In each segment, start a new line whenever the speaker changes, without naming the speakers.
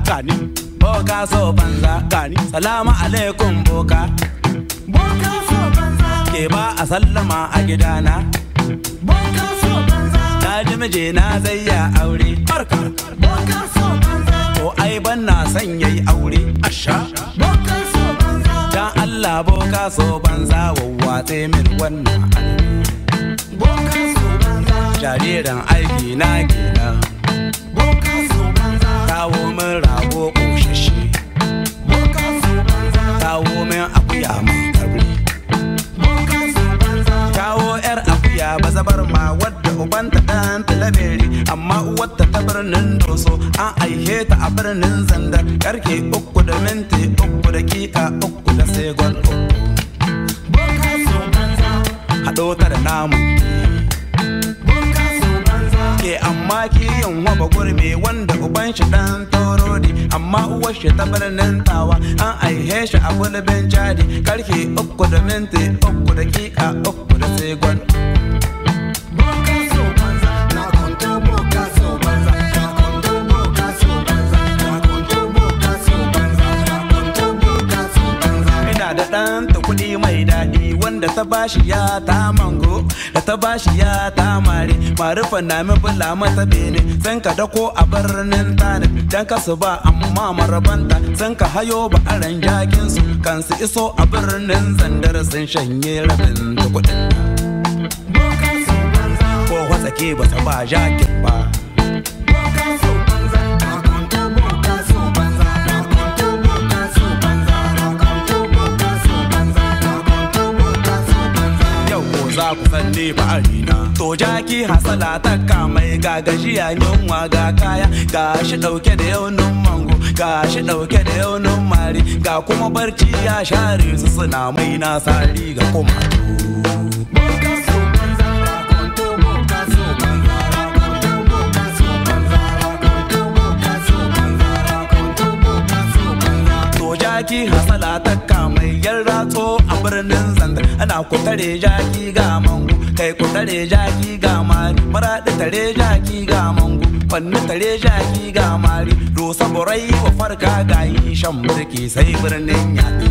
gani. Boka so banza gani. Salamu alaikum boka.
Boka so banza.
Ke ba a sallama a gidana.
Boka so banza.
Na ji mijina zai ya aure. Barka.
Boka so banza.
Ko ai ban na son yayi aure. Asha.
Boka so banza.
Dan Allah boka so banza wawwatse min wannan almi.
Boka so banza.
Jariran aiki na kenan.
Boka so banza.
Kawo min rago ƙoshashe.
Boka so banza.
Kawo min akuya mai kabri.
Boka so banza.
Kawo yar akuya bazabar ma wadda ubanta dan talaberi amma uwarta ta birnin Doso an aihe ta a birnin Zandar karfe 3:03 da segon 3.
Boka so banza.
Haɗo ta da namun
Boka so banza.
ke amma kiyin waba gurbe wanda uban shi dan torodi amma uwar shi ta birnin Tawa an aihe shi a gulbin Jadi karfe 3:03 da segon.
Boka so banza. Na konto boka so banza. Na konto boka so banza. Na konto boka so banza. Na konto boka so banza.
Ina da ɗan ta kuɗi mai daɗi wanda ta bashi ya ta mango da ta bashi ya ta mare marufa na mi bula mata bene san ka dako a birnin Tani dan ka su ba amma marabanta san ka hayo ba aran jakin su kan su iso a birnin Zandar sun shanye rabin da kuɗin
Boka so banza.
ko watsake ba ta ba jakin ba.
Boka so banza. Na konto boka so banza. Na konto boka so banza. Na konto boka so banza. Na konto boka so banza.
Yau ko za ku san ni ba arina to jaki hasala ta kamai ga gajiya yunwa ga kaya ga shi dauke da yaunin mango ga shi dauke da yaunin mari ga kuma barci ya share su suna mai nasari ga kuma
Boka so banza. Na konto boka so banza. Na konto boka so banza. Na konto boka so banza. Na konto boka so banza.
to jaki hasala ta kamai yan ratso a birnin Zandar ana ku tare jaki ga mango kai ku tare jaki ga mari maradi tare jaki ga mango fanni tare jaki ga mari dosa borai wa farka gayi shan mulki sai birnin yaɗi.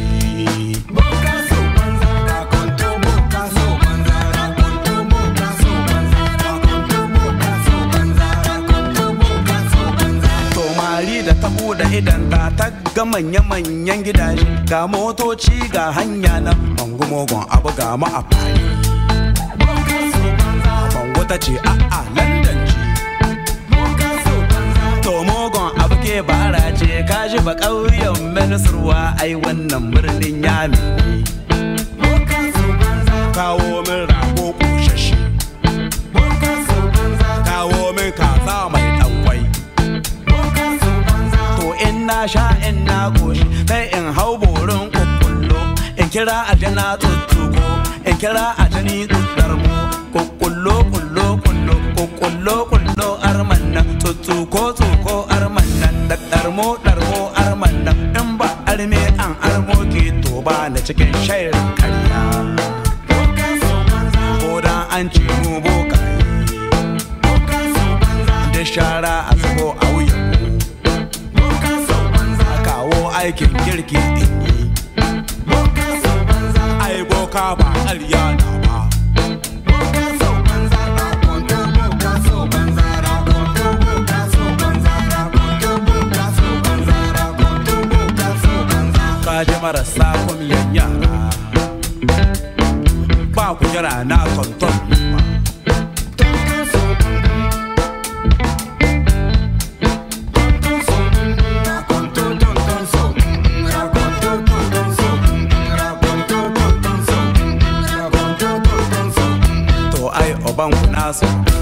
Boka so banza. Na konto boka so banza. Na konto boka so banza. Na konto boka so banza. Na konto boka so banza.
To mari da ta buɗe idan ta ga manya-manyan gidaje ga motoci ga hanya na mangu mugun abu ga mu a fari.
Boka so banza.
Mangu ta ce a'a London ce.
Boka so banza.
To mugun abu ke bara ce kaji ba ƙauyen Minisruwa ai wannan birnin Yami.
Boka so banza.
Kawo min rago ƙoshashe.
Boka so banza.
Kawo min kaza mai ɗankwai.
Boka so banza.
To in na sha in na goshi sai in hau borin kukkullo in kira aljana tuttuko in kira aljani tuttarmo kukkullo kullo kullo kukkullo kullo arman nan tuttuko tuko arman nan da darmo darmo arman nan in ba arme an armo ke to ba na cikin shairin karya
Boka so banza.
ko da an ce mu bokaye
Boka so banza.
da shara a zubo a wuyan mu
Boka so banza.
kawo aikin kirki in yi
Boka so banza.
ai boka ba ƙarya na ba.
Boka so banza. Na konto boka so banza. Na konto boka so banza. Na konto boka so banza. Na konto boka so banza.
Kaji marasa kumiyan yara ba ku jira na tonton ba.
Tonto so banza. Tonto so banza. Na konto tonto so. Na konto tonto so. Na konto tonto so. Na konto tonto so.
To ai oban ku naso